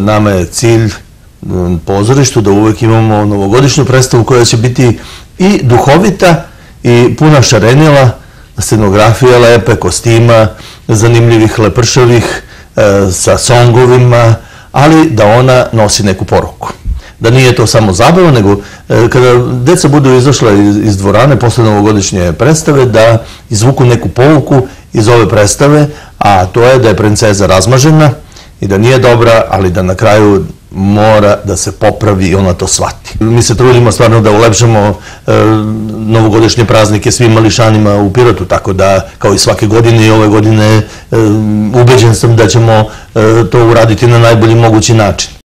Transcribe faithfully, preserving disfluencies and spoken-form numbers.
nama je cilj pozorištu da uvek imamo novogodišnju predstavu koja će biti i duhovita i puna šarenila, scenografije lepe, kostima, zanimljivih, lepršavih, sa songovima, ali da ona nosi neku poruku. Da nije to samo zabava, nego kada deca budu izašla iz dvorane posle novogodišnje predstave, da izvuku neku pouku iz ove predstave, a to je da je princeza razmažena i da nije dobra, ali da na kraju mora da se popravi i ona to shvati. Mi se trudimo stvarno da ulepšamo novogodišnje praznike svim mališanima u Pirotu, tako da kao i svake godine i ove godine ubeđen sam da ćemo to uraditi na najbolji mogući način.